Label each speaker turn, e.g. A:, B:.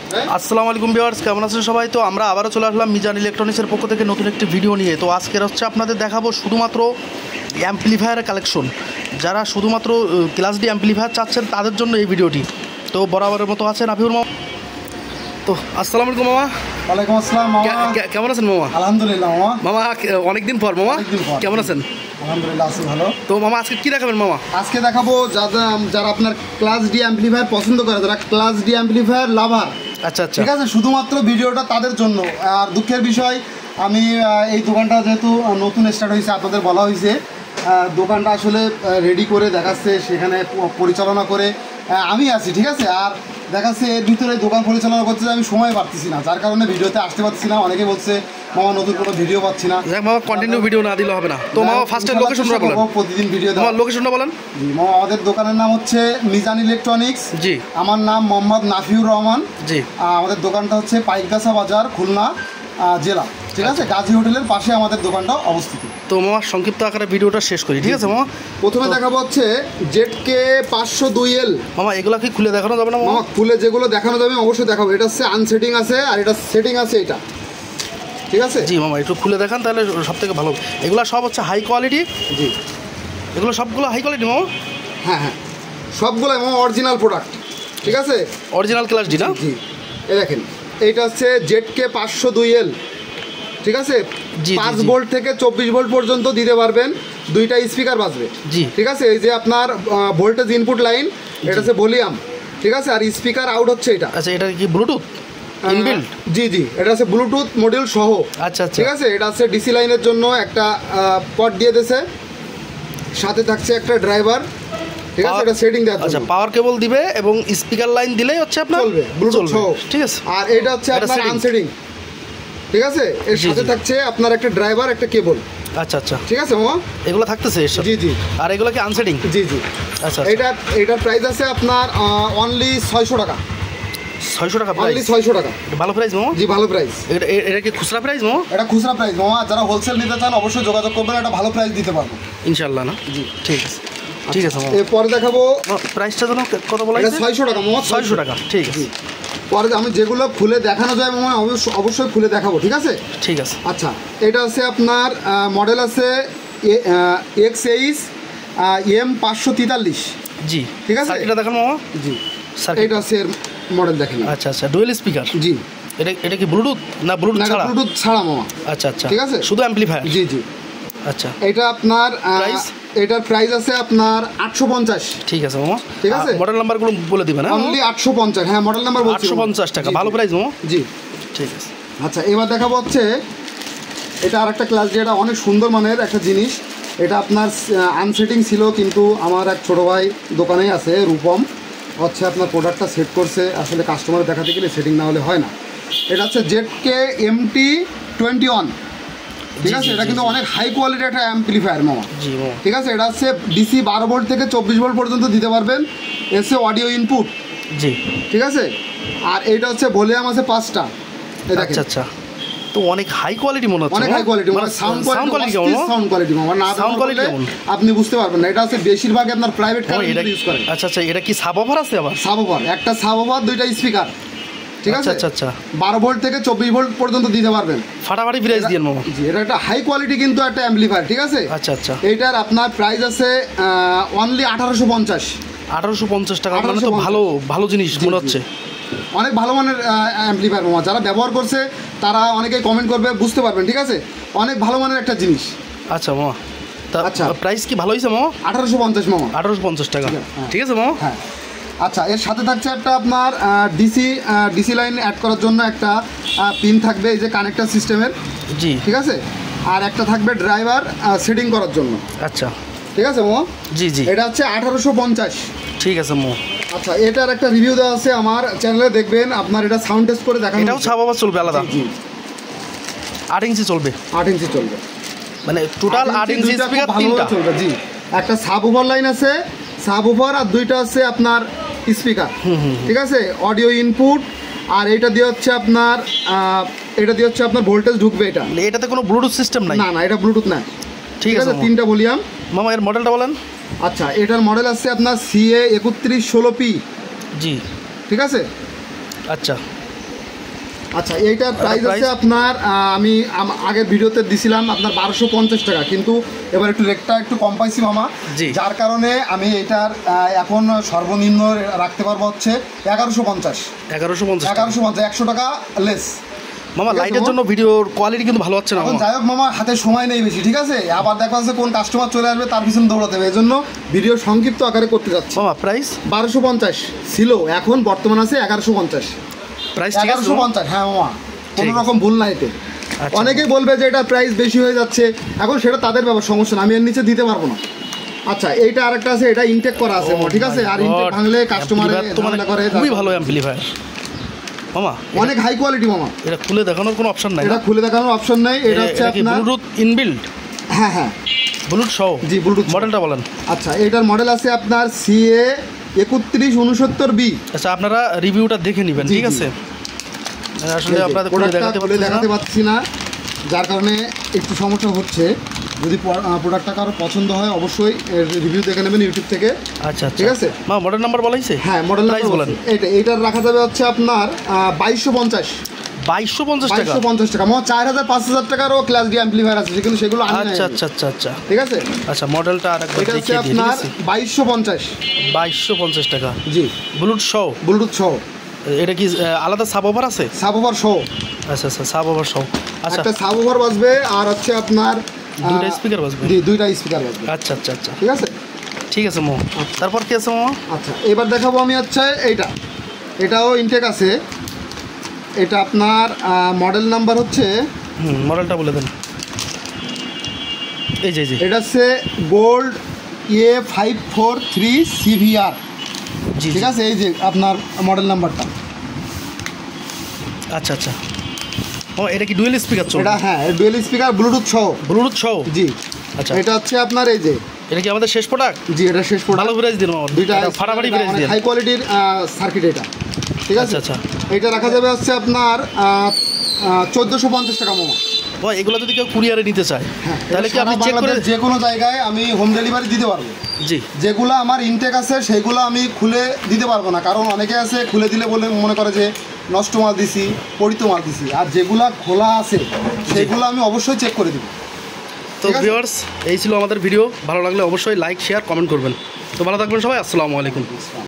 A: আসসালামু আলাইকুম ভিউয়ার্স, কেমন আছেন সবাই? তো আমরা আবারও চলে আসলাম মিজান ইলেকট্রনিক্সের পক্ষ থেকে নতুন একটি ভিডিও নিয়ে। তো আজকের হচ্ছে আপনাদের দেখাবো শুধুমাত্র অ্যাম্পলিফায়ারের কালেকশন। যারা শুধুমাত্র ক্লাস ডি অ্যাম্পলিফায়ার চাচ্ছেন তাদের জন্য এই ভিডিওটি। তো বরাবরের মতো আছেন আফিউর মামা। তো আসসালামু আলাইকুম মামা।
B: ওয়ালাইকুম আসসালাম মামা।
A: কেমন আছেন মামা?
B: আলহামদুলিল্লাহ মামা।
A: মামা অনেকদিন পর মামা, কেমন আছেন?
B: আলহামদুলিল্লাহ আছি ভালো।
A: তো মামা আজকে কি দেখাবেন মামা?
B: আজকে দেখাবো যারা আপনার ক্লাস ডি অ্যাম্পলিফায়ার পছন্দ করে, যারা ক্লাস ডি অ্যাম্পলিফায়ার লাভার।
A: আচ্ছা আচ্ছা,
B: ঠিক আছে, শুধুমাত্র ভিডিওটা তাদের জন্য। আর দুঃখের বিষয়, আমি এই দোকানটা যেহেতু নতুন স্টার্ট হয়েছে, আপনাদের বলা হয়েছে দোকানটা আসলে রেডি করে দেখাচ্ছে, সেখানে পরিচালনা করে আমি আছি। ঠিক আছে, আর দেখাচ্ছে এর ভিতরে দোকান পরিচালনা করতে আমি সময় পাচ্ছি না, যার কারণে ভিডিওতে আসতে পারছি না। অনেকে বলছে মামা নতুন কোনো ভিডিও পাচ্ছি না।
A: মামা কন্টিনিউ ভিডিও না দিলে হবে না। তো মামা ফার্স্টে লোকেশনটা বলেন।
B: প্রতিদিন ভিডিও দেওয়া।
A: লোকেশনটা বলেন।
B: জি মামা, আমাদের দোকানের নাম হচ্ছে মিজান ইলেকট্রনিক্স।
A: জি,
B: আমার নাম মোহাম্মদ নাফিউর রহমান।
A: জি,
B: আমাদের দোকানটা হচ্ছে পাইকগাছা বাজার, খুলনা জেলা। ঠিক আছে, গাজী হোটেলের পাশে আমাদের দোকানটা অবস্থিত।
A: তো মামা সংক্ষিপ্ত আকারে ভিডিওটা শেষ করি। ঠিক আছে মামা,
B: প্রথমে দেখাবো হচ্ছে ZK 502L।
A: মামা এগুলা কি খুলে দেখানো যাবে না
B: মামা? খুলে যেগুলো দেখানো যাবে অবশ্যই দেখাবো। এটা হচ্ছে আনসেটিং আছে আর এটা সেটিং আছে, এটা ঠিক আছে।
A: জি মামা, একটু খুলে দেখান তাহলে সব থেকে ভালো। এগুলো সব হচ্ছে হাই কোয়ালিটি।
B: জি,
A: এগুলো সবগুলো হাই কোয়ালিটি মামা?
B: হ্যাঁ হ্যাঁ, সবগুলোই মামা অরিজিনাল প্রোডাক্ট। ঠিক আছে,
A: অরিজিনাল ক্লাস ডি না?
B: জি, এই দেখেন এইটা হচ্ছে ZK 502L। ঠিক আছে, 5 ভোল্ট থেকে 24 ভোল্ট পর্যন্ত দিতে পারবেন, দুইটা স্পিকার বাজবে।
A: জি,
B: ঠিক আছে, এই যে আপনার ভোল্টেজ ইনপুট লাইন, এটা হচ্ছে ভলিউম। ঠিক আছে, আর স্পিকার আউট হচ্ছে এটা।
A: আচ্ছা, এটা কি ব্লুটুথ ইনবিল্ট?
B: জি জি, এটা হচ্ছে ব্লুটুথ মডিউল সহ।
A: আচ্ছা আচ্ছা,
B: ঠিক আছে, এটা হচ্ছে ডিসি লাইনের জন্য একটা পট দিয়ে দিয়েছে, সাথে থাকছে একটা ড্রাইভার। ঠিক আছে, এটা সেটিং দেওয়া।
A: আচ্ছা, পাওয়ার কেবল দিবে এবং স্পিকার লাইন দিলেই হচ্ছে আপনার
B: চলবে, ব্লুটুথ সহ।
A: ঠিক আছে,
B: আর এটা হচ্ছে আপনার আনসেটিং। ঠিক আছে, এর সাথে থাকছে আপনার একটা ড্রাইভার, একটা কেবল।
A: আচ্ছা আচ্ছা,
B: ঠিক আছে মামা,
A: এগুলো থাকতেছে এর সাথে?
B: জি জি।
A: আর এগুলো কি আনসেটিং?
B: জি জি।
A: আচ্ছা,
B: এটার প্রাইস আছে আপনার অনলি 600 টাকা।
A: 600 টাকা
B: অনলি 600 টাকা।
A: ভালো প্রাইস মামা?
B: জি, ভালো প্রাইস।
A: এটা কি খুচরা প্রাইস মামা?
B: এটা খুচরা প্রাইস মামা, যারা হোলসেল নিতে চান অবশ্যই যোগাযোগ করবেন, এটা ভালো প্রাইস দিতে পারবো
A: ইনশাআল্লাহ। না
B: জি,
A: ঠিক আছে, ঠিক আছে মামা।
B: এরপরে দেখাবো
A: প্রাইসটা যেন কত বলা
B: এটা
A: হয়েছে?
B: 600 টাকা মামা।
A: 600 টাকা, ঠিক আছে।
B: পরে আমি যেগুলো খুলে দেখানো যায় মামা অবশ্যই খুলে দেখাবো। ঠিক আছে,
A: ঠিক আছে।
B: আচ্ছা, এটা আছে আপনার মডেল আছে XH M543।
A: জি,
B: ঠিক আছে,
A: এটা দেখেন মামা।
B: জি, এটা আছে এর মডেল দেখেন।
A: আচ্ছা আচ্ছা, ডুয়েল স্পিকার।
B: জি,
A: এটা কি ব্লুটুথ না ব্লুটুথ ছাড়া?
B: ব্লুটুথ ছাড়া মামা।
A: আচ্ছা আচ্ছা,
B: ঠিক আছে,
A: শুধু অ্যাম্পলিফায়ার।
B: জি জি।
A: আচ্ছা,
B: এটা আপনার এটার প্রাইস আছে আপনার 850।
A: ঠিক আছে মামা,
B: ঠিক আছে।
A: মডেল নাম্বারগুলো বলে দিবেন।
B: অনলি 850। হ্যাঁ, মডেল নাম্বার বলছি।
A: 850 টাকা, ভালো প্রাইস মামা।
B: জি,
A: ঠিক আছে।
B: আচ্ছা, এবার দেখাবো হচ্ছে এটা আরেকটা ক্লাস ডি, এটা অনেক সুন্দর মানের একটা জিনিস। এটা আপনার আনসেটিং ছিল, কিন্তু আমার এক ছোটো ভাই দোকানেই আছে, রূপম, হচ্ছে আপনার প্রোডাক্টটা সেট করছে। আসলে কাস্টমার দেখাতে গেলে সেটিং না হলে হয় না। এটা হচ্ছে ZK MT21। ঠিক আছে, এটা কিন্তু অনেক হাই কোয়ালিটি একটা অ্যাম্পলিফায়ার মামা।
A: জি মামা।
B: ঠিক আছে, এটা হচ্ছে ডিসি 12 ভোল্ট থেকে 24 ভোল্ট পর্যন্ত দিতে পারবেন, এসে অডিও ইনপুট।
A: জি,
B: ঠিক আছে, আর এইটা হচ্ছে ভলিউম আছে 5টা।
A: আচ্ছা আচ্ছা, তো অনেক হাই কোয়ালিটি মনে হচ্ছে।
B: অনেক হাই কোয়ালিটি, মানে সাউন্ড কোয়ালিটি কেমন? সাউন্ড কোয়ালিটি মামা না, সাউন্ড কোয়ালিটি আপনি বুঝতে পারবেন না। এটা হচ্ছে বেশিরভাগ আপনার প্রাইভেট কার ইউজ করে।
A: আচ্ছা আচ্ছা, এটা কি সাবওফার আছে? আবার
B: সাবওফার, একটা সাবওফার, দুইটা স্পিকার। ঠিক আছে,
A: আচ্ছা আচ্ছা,
B: 12 ভোল্ট থেকে 24 ভোল্ট পর্যন্ত দিতে পারবেন।
A: ফাটাফাটি প্রাইস দিয়েন মামা।
B: জি, এটা একটা হাই কোয়ালিটি কিন্তু একটা অ্যাম্পলিফায়ার। ঠিক আছে,
A: আচ্ছা আচ্ছা,
B: এইটার আপনার প্রাইস আছে অনলি 1850।
A: 1850 টাকা, মানে তো ভালো ভালো জিনিস মনে হচ্ছে।
B: অনেক ভালো মানের অ্যাম্পলিফায়ার মামা, যারা ব্যবহার করছে তারা অনেকেই কমেন্ট করবে, বুঝতে পারবেন। ঠিক আছে, অনেক ভালো মানের একটা জিনিস।
A: আচ্ছা মামা,
B: আচ্ছা,
A: প্রাইস কি ভালো হয়েছে মামা?
B: 1850 মামা।
A: 1850 টাকা, ঠিক আছে মামা।
B: হ্যাঁ, আচ্ছা, এর সাথে থাকছে একটা আপনার ডিসি লাইন অ্যাড করার জন্য একটা পিন থাকবে, এই যে কানেক্টর সিস্টেমের।
A: জি,
B: ঠিক আছে, আর একটা থাকবে ড্রাইভার সেটিং করার জন্য।
A: আচ্ছা,
B: ঠিক আছে মামা।
A: জি জি,
B: এটা হচ্ছে 1850।
A: ঠিক আছে মামা।
B: আচ্ছা, এটার একটা রিভিউ দেওয়া আছে আমার চ্যানেলে, দেখবেন। আপনার এটা সাউন্ড টেস্ট করে দেখানো।
A: এটাও সাবওফার চলবে আলাদা?
B: জি,
A: 8 ইঞ্চি চলবে।
B: 8 ইঞ্চি চলবে,
A: মানে টোটাল 8 ইঞ্চি স্পিকার তিনটা
B: চলবে। জি, একটা সাবওফার লাইন আছে, সাবওফার, আর দুইটা আছে আপনার স্পিকার। ঠিক আছে, অডিও ইনপুট, আর এটা দিয়ে হচ্ছে আপনার ভোল্টেজ ঢুকবে। এটাতে
A: কোনো ব্লুটুথ সিস্টেম নাই?
B: না, এটা ব্লুটুথ না।
A: ঠিক আছে,
B: তিনটা ভলিউম
A: মামা। এর মডেলটা বলেন।
B: আচ্ছা, এটার মডেল আছে আপনার CA 3116P।
A: জি,
B: ঠিক আছে।
A: আচ্ছা,
B: আচ্ছা এইটার প্রাইস আছে আপনার আমি আগের ভিডিওতে দিছিলাম আপনার 1250 টাকা, কিন্তু এবার একটু রেটটা একটু কম পাইছি মামা, যার কারণে আমি এটার এখন সর্বনিম্ন রাখতে পারবো হচ্ছে 1150 100 টাকা লেস।
A: মামা লাইটের জন্য ভিডিওর কোয়ালিটি কিন্তু ভালো হচ্ছে না
B: এখন যাই হোক মামা, হাতে সময় নেই বেশি, ঠিক আছে, আবার দেখা যাচ্ছে কোন কাস্টমার চলে আসবে তার পিছনে দৌড়াতে হবে, এই জন্য ভিডিও সংক্ষিপ্ত আকারে করতে যাচ্ছি।
A: মামা প্রাইস
B: 1250 ছিল, এখন বর্তমান আছে 1150।
A: প্রাইস
B: 1150, হ্যাঁ মামা, কোনো রকম ভুল নাই এতে। অনেকেই বলবে যে এটা প্রাইস বেশি হয়ে যাচ্ছে, এখন সেটা তাদের ব্যাপার, সমস্যা না, আমি এর নিচে দিতে পারবো না। আচ্ছা এইটা আরেকটা আছে, এটা ইনটেক করা আছে, ঠিক আছে, আর ইনটেক ভাঙলে কাস্টমার ঝামেলা করে।
A: খুবই ভালো অ্যাম্পলিফায়ার মামা,
B: অনেক হাই কোয়ালিটি মামা।
A: এটা খুলে দেখানোর কোনো অপশন নাই?
B: এটা খুলে দেখানোর অপশন নাই, এটা হচ্ছে আপনার
A: ব্লুটুথ ইনবিল্ট।
B: হ্যাঁ হ্যাঁ,
A: ব্লুটুথ সহ।
B: জি ব্লুটুথ।
A: মডেলটা বলেন।
B: আচ্ছা এটার মডেল আছে আপনার CA 3169B।
A: আচ্ছা আপনারা রিভিউটা দেখে নেবেন, ঠিক আছে, আসলে আপনাদের খুলে
B: দেখাতে পাচ্ছি না, যার কারণে একটু সমস্যা হচ্ছে। যদি প্রোডাক্টটা কারো পছন্দ হয় অবশ্যই রিভিউ দেখে নেবেন ইউটিউব থেকে।
A: আচ্ছা
B: ঠিক আছে।
A: মডেল নাম্বার বলাইছে?
B: হ্যাঁ মডেল নাম্বার বলেন। এইটার রাখা যাবে হচ্ছে আপনার 2250 টাকা। 2250 টাকা, 4000 5000 টাকারও ক্লাস ডি অ্যাম্পলিফায়ার আছে, কিন্তু সেগুলো আমি
A: আচ্ছা আচ্ছা আচ্ছা আচ্ছা,
B: ঠিক আছে।
A: আচ্ছা মডেলটা আরেকবার দেখিয়ে দিই।
B: আপনার 2250
A: টাকা।
B: জি
A: ব্লুটুথ সহ। এটা কি আলাদা সাবওভার আছে?
B: সাবওভার সহ।
A: আচ্ছা আচ্ছা, সাবওভার সহ। আচ্ছা
B: একটা সাবওভার বাজবে আর হচ্ছে আপনার
A: দুইটা স্পিকার বাজবে।
B: জি দুইটা স্পিকার বাজবে।
A: আচ্ছা আচ্ছা আচ্ছা,
B: ঠিক আছে
A: ঠিক আছে মামা। তারপর কি আছে মামা?
B: আচ্ছা এবার দেখাবো আমি হচ্ছে এটাও ইনটেক আছে। এটা আপনার মডেল নাম্বার হচ্ছে,
A: মডেলটা বলে দেন। এই যে
B: এটা হচ্ছে গোল্ড A543 CVR।
A: জি
B: ঠিক আছে, এই যে আপনার মডেল নাম্বারটা।
A: আচ্ছা আচ্ছা, ও এটা কি ডুয়েল স্পিকার চলবে?
B: এটা হ্যাঁ ডুয়েল স্পিকার ব্লুটুথ সহ। জি আচ্ছা, এটা হচ্ছে আপনার এই যে,
A: এটা কি আমাদের শেষ প্রোডাক্ট?
B: জি এটা শেষ প্রোডাক্ট।
A: ভালো প্রাইস দিন মামা,
B: দুইটা
A: ফাটাফাটি প্রাইস দিন।
B: হাই কোয়ালিটির সার্কিট এটা, ঠিক আছে।
A: আচ্ছা
B: এটা রাখা যাবে হচ্ছে আপনার 1450 টাকা মামা।
A: ভাই এগুলো যদি কেউ কুরিয়ারে নিতে চায় তাহলে কি আপনি চেক করে
B: যে কোনো জায়গায় আমি হোম ডেলিভারি দিতে পারবো?
A: জি,
B: যেগুলো আমার ইনটেক আছে সেগুলো আমি খুলে দিতে পারবো না, কারণ অনেকে আছে খুলে দিলে বলে মনে করে যে নষ্ট মাল দিছি, পরিত মাল দিছি, আর যেগুলা খোলা আছে সেগুলো আমি অবশ্যই চেক করে দিব।
A: তো ভিউয়ার্স, এই ছিল আমাদের ভিডিও। ভালো লাগলে অবশ্যই লাইক শেয়ার কমেন্ট করবেন। তো ভালো থাকবেন সবাই, আসসালামু আলাইকুম।